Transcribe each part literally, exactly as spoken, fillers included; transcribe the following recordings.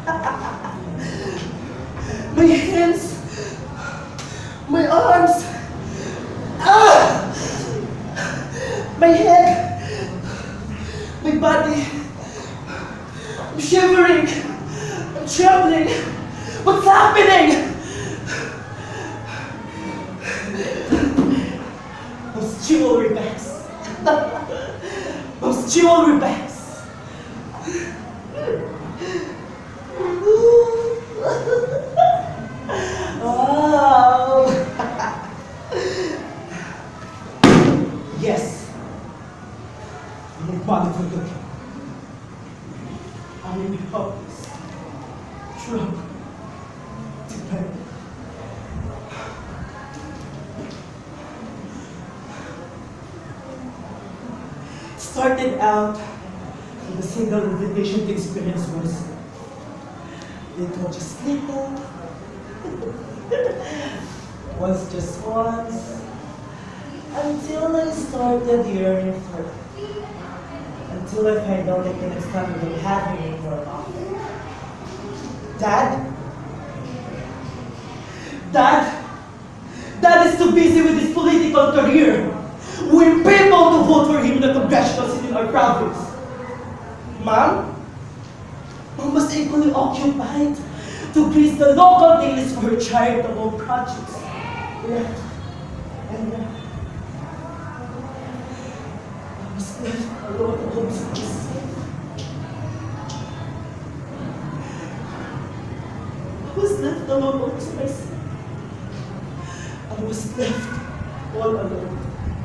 My hands, my arms, ah! My head, my body. I'm shivering. I'm trembling. What's happening? Those jewelry bags. Those jewelry bags. Wow. Yes. I need money for cooking. I will be hopeless, drunk, dependent. Started out with a single invitation to experience was little just little, once just once, until I started yearning for it. Until I finally can start with having it for an offer. Dad? Dad? Dad is too busy with his political career. We're people to vote for him in the congressional seat in our province. Mom? Mom was equally occupied to grease the local dailies for her charitable projects. Left and left. I was left alone at home to myself. I was left alone to myself. I was left all alone.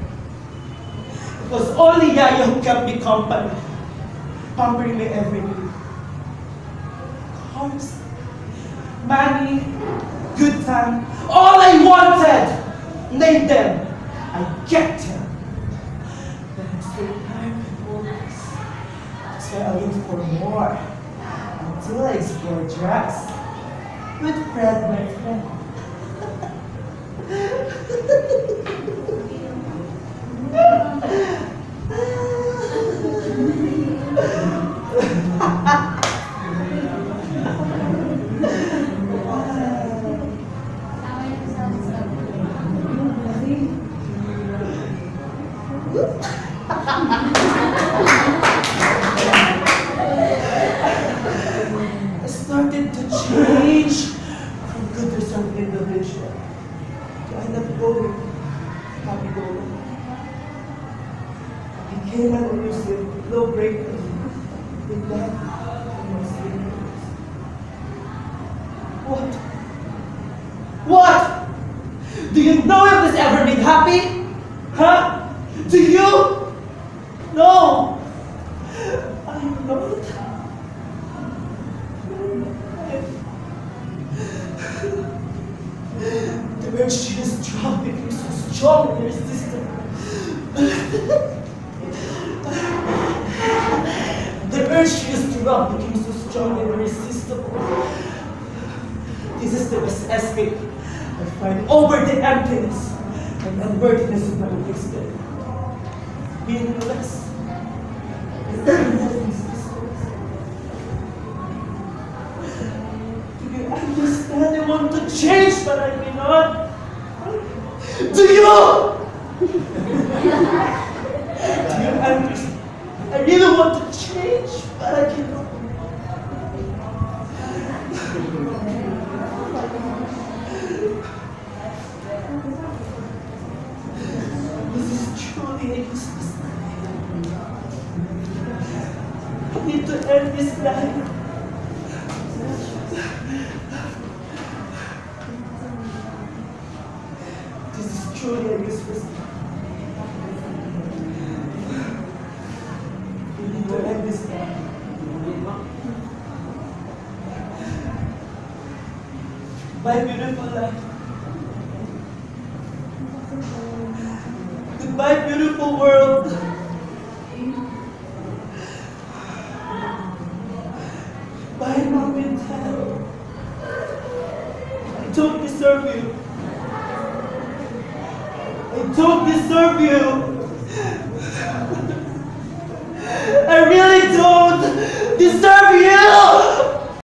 It was only Yaya who kept me company, pampering me every day. Cars, money, good time, all I wanted! Name them, I get them. But I'm still tired and hopeless. That's why I look for more, until I explore drugs with Fred, my friend. I started to change from good to some individual to end up going happy going. I became an elusive, low breaker with that in my sleep. What? What? Do you know if this ever made happy? Huh? Do you? No! I'm not. The urge to just drop became so strong and irresistible. The urge to just drop became so strong and irresistible. This is the best escape I find over the emptiness and unworthiness of my existence. Meaningless. Do you understand? I want to change, but I cannot. Do you? Do you understand? I really want to change, but I cannot. This is truly a useless life. I need to end this life. This is truly a useless life. We need to end this life. My beautiful life. Goodbye, beautiful world. Bye, Mom and Dad. I don't deserve you. I don't deserve you. I really don't deserve you.